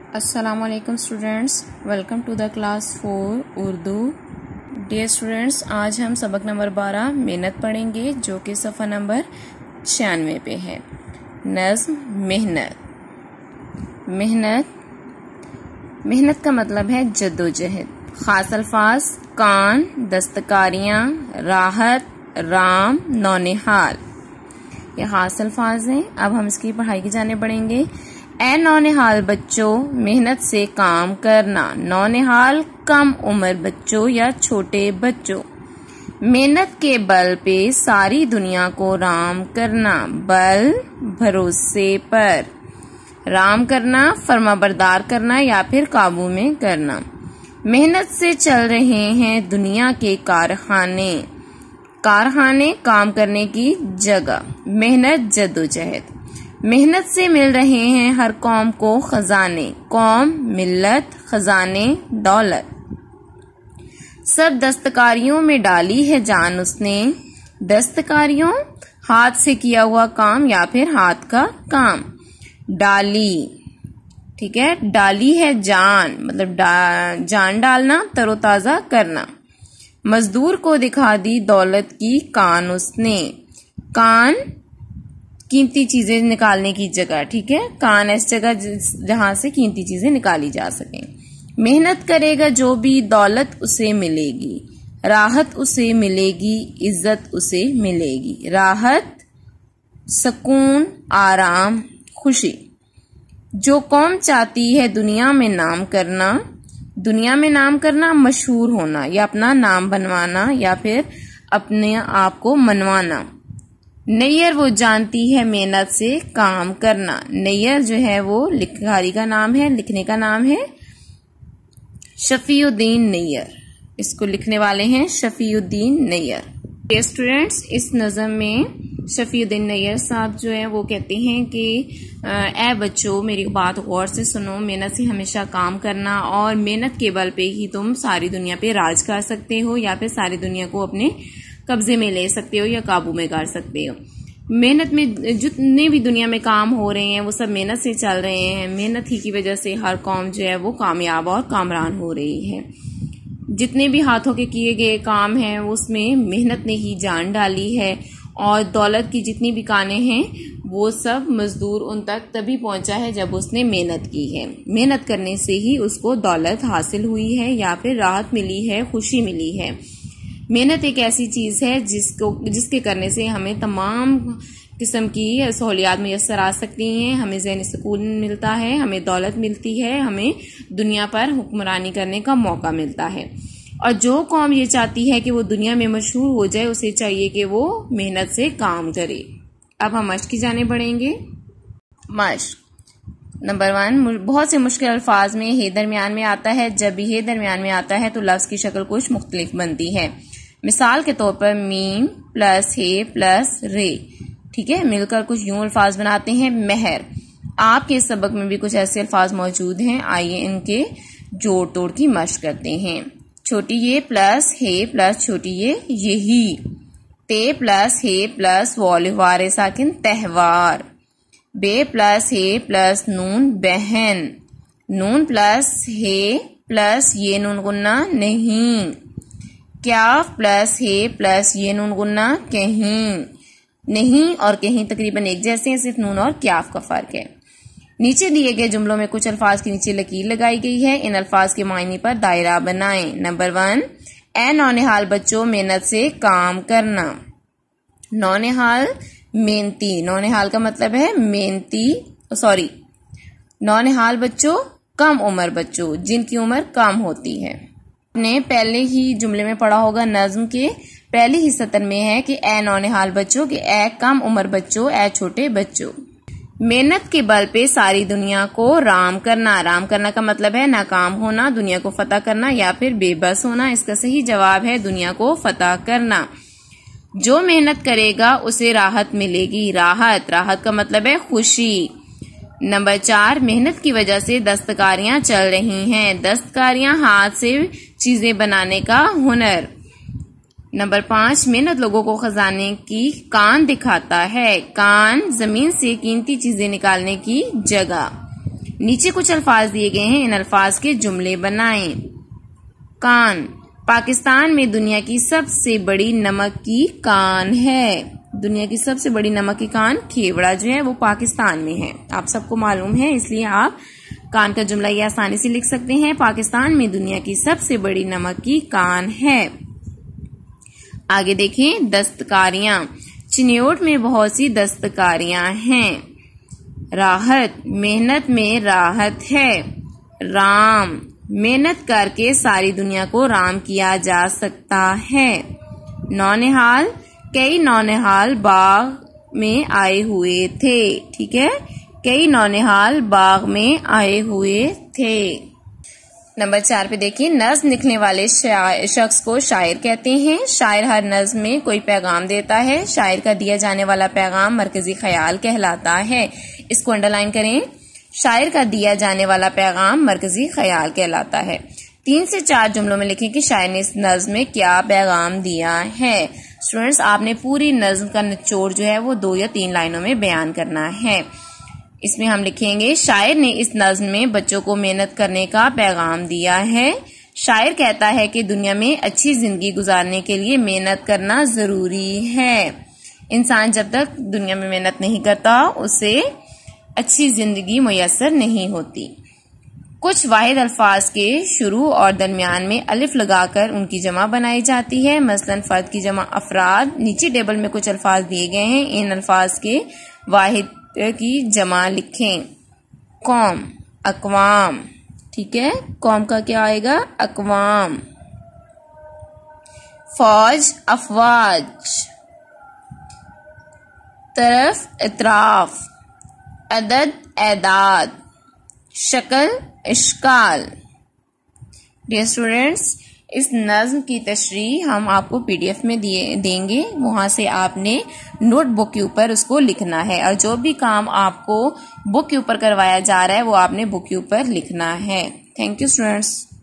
अस्सलामुअलैकुम students, welcome to the class 4 Urdu. Dear students, आज हम सबक नंबर 12 मेहनत पढ़ेंगे जो कि सफ़ा नंबर 96 पे है। नज़्म मेहनत। मेहनत मेहनत का मतलब है जद्दोजहद। ख़ास अल्फाज कान, दस्तकारियाँ, राहत, राम, नौनिहाल, ये ख़ास अल्फाज हैं। अब हम इसकी पढ़ाई की जाने पढ़ेंगे। ए नौनिहाल बच्चों, मेहनत से काम करना। नौनिहाल कम उम्र बच्चों या छोटे बच्चों, मेहनत के बल पे सारी दुनिया को राम करना। बल भरोसे पर, राम करना फर्माबरदार करना या फिर काबू में करना। मेहनत से चल रहे हैं दुनिया के कारखाने। कारखाने काम करने की जगह। मेहनत जद्दोजहद। मेहनत से मिल रहे हैं हर कौम को खजाने। कौम मिल्लत, खजाने दौलत। सब दस्तकारियों में डाली है जान उसने। दस्तकारियों हाथ से किया हुआ काम या फिर हाथ का काम। डाली, ठीक है, डाली है जान मतलब जान डालना, तरोताजा करना। मजदूर को दिखा दी दौलत की कान उसने। कान कीमती चीजें निकालने की जगह, ठीक है, कान ऐसी जगह जहां से कीमती चीजें निकाली जा सके। मेहनत करेगा जो भी दौलत उसे मिलेगी। राहत उसे मिलेगी, इज्जत उसे मिलेगी। राहत सुकून, आराम, खुशी। जो कौम चाहती है दुनिया में नाम करना। दुनिया में नाम करना, मशहूर होना या अपना नाम बनवाना या फिर अपने आप को मनवाना। नैयर वो जानती है मेहनत से काम करना। नैयर जो है वो लिखकारी का नाम है, लिखने का नाम है शफीउद्दीन नैयर। इसको लिखने वाले हैं शफीउद्दीन नैयर। स्टूडेंट्स, इस नज़म में शफीउद्दीन नैयर साहब जो है वो कहते हैं कि ए बच्चों, मेरी बात गौर से सुनो। मेहनत से हमेशा काम करना और मेहनत के बल पे ही तुम सारी दुनिया पे राज कर सकते हो या फिर सारी दुनिया को अपने कब्जे में ले सकते हो या काबू में कर सकते हो। मेहनत में जितने भी दुनिया में काम हो रहे हैं वो सब मेहनत से चल रहे हैं। मेहनत ही की वजह से हर कौम जो है वो कामयाब और कामरान हो रही है। जितने भी हाथों के किए गए काम हैं उसमें मेहनत ने ही जान डाली है। और दौलत की जितनी भी कानें हैं वो सब मजदूर उन तक तभी पहुंचा है जब उसने मेहनत की है। मेहनत करने से ही उसको दौलत हासिल हुई है या फिर राहत मिली है, खुशी मिली है। मेहनत एक ऐसी चीज है जिसके करने से हमें तमाम किस्म की सहूलियात मुयस्सर आ सकती हैं। हमें ज़हनी सुकून मिलता है, हमें दौलत मिलती है, हमें दुनिया पर हुक्मरानी करने का मौका मिलता है। और जो कौम ये चाहती है कि वो दुनिया में मशहूर हो जाए, उसे चाहिए कि वो मेहनत से काम करे। अब हम मश्क की जाने बढ़ेंगे। मश्क नंबर 1, बहुत से मुश्किल अल्फाज में हे दरमियान में आता है। जब भी हे दरमियान में आता है तो लफ्ज की शक्ल कुछ मुख्तलिफ बनती है। मिसाल के तौर पर मीम प्लस हे प्लस रे, ठीक है, मिलकर कुछ यूं अल्फाज बनाते हैं मेहर। आपके सबक में भी कुछ ऐसे अल्फाज मौजूद हैं, आइए इनके जोड़ तोड़ की मश्क करते हैं। छोटी ये प्लस हे प्लस छोटी ये यही। ते प्लस हे प्लस वारे साकिन तहवार। बे प्लस हे प्लस नून बहन। नून प्लस हे प्लस ये नून गुन्ना नहीं। क्याफ प्लस हे प्लस ये नून गुन्ना कहीं। नहीं और कहीं तकरीबन एक जैसे हैं, सिर्फ नून और क्याफ का फर्क है। नीचे दिए गए जुमलों में कुछ अल्फाज के नीचे लकीर लगाई गई है। इन अल्फाज के मायने पर दायरा बनाएं। नंबर 1, ए नौनिहाल बच्चों, मेहनत से काम करना। नौनिहाल मेहनती। नौनिहाल का मतलब है मेहनती, सॉरी, नौनिहाल बच्चों कम उम्र बच्चों, जिनकी उम्र कम होती है। ने पहले ही जुमले में पढ़ा होगा, नज्म के पहले ही सतर में है कि ए नौनिहाल बच्चों, कि ए कम उम्र बच्चों, ए छोटे बच्चों। मेहनत के बल पे सारी दुनिया को राम करना। राम करना का मतलब है नाकाम होना, दुनिया को फतह करना या फिर बेबस होना। इसका सही जवाब है दुनिया को फतह करना। जो मेहनत करेगा उसे राहत मिलेगी। राहत, राहत का मतलब है खुशी। नंबर 4, मेहनत की वजह से दस्तकारियां चल रही हैं। दस्तकारियां हाथ से चीजें बनाने का हुनर। नंबर 5, मेहनत लोगों को खजाने की कान दिखाता है। कान जमीन से कीमती चीजें निकालने की जगह। नीचे कुछ अल्फाज दिए गए हैं, इन अल्फाज के जुमले बनाएं। कान, पाकिस्तान में दुनिया की सबसे बड़ी नमक की कान है। दुनिया की सबसे बड़ी नमक की कान खेवड़ा जो है वो पाकिस्तान में है, आप सबको मालूम है, इसलिए आप कान का जुमला ये आसानी से लिख सकते हैं। पाकिस्तान में दुनिया की सबसे बड़ी नमक की कान है। आगे देखें, दस्तकारियां, चिन्योट में बहुत सी दस्तकारियां हैं। राहत, मेहनत में राहत है। राम, मेहनत करके सारी दुनिया को राम किया जा सकता है। नौनिहाल, कई नौनिहाल बाग में आए हुए थे। ठीक है, कई नौनिहाल बाग में आए हुए थे। नंबर 4 पे देखिए, नज्म लिखने वाले शख्स को शायर कहते हैं। शायर हर नज्म में कोई पैगाम देता है। शायर का दिया जाने वाला पैगाम मरकजी ख्याल कहलाता है। इसको अंडरलाइन करें, शायर का दिया जाने वाला पैगाम मरकजी ख्याल कहलाता है। 3 से 4 जुमलों में लिखें कि शायर ने इस नज्म में क्या पैगाम दिया है। स्टूडेंट्स, आपने पूरी नज्म का निचोड़ जो है वो 2 या 3 लाइनों में बयान करना है। इसमें हम लिखेंगे, शायर ने इस नज्म में बच्चों को मेहनत करने का पैगाम दिया है। शायर कहता है कि दुनिया में अच्छी जिंदगी गुजारने के लिए मेहनत करना जरूरी है। इंसान जब तक दुनिया में मेहनत नहीं करता उसे अच्छी जिंदगी मुयस्सर नहीं होती। कुछ वाहिद अल्फाज के शुरू और दरमियान में अलिफ लगाकर उनकी जमा बनाई जाती है। मसलन फर्द की जमा अफराद। नीचे टेबल में कुछ अल्फाज दिए गए हैं, इन अल्फाज के वाहिद की जमा लिखें। कौम, अकवाम। ठीक है, कौम का क्या आएगा? अकवाम। फौज, अफवाज। तरफ, इतराफ। अदद, एदाद। शक्ल, इश्काल। डियर स्टूडेंट्स, इस नज्म की तशरीह हम आपको PDF में देंगे, वहां से आपने नोटबुक के ऊपर उसको लिखना है और जो भी काम आपको बुक के ऊपर करवाया जा रहा है वो आपने बुक के ऊपर लिखना है। Thank you students.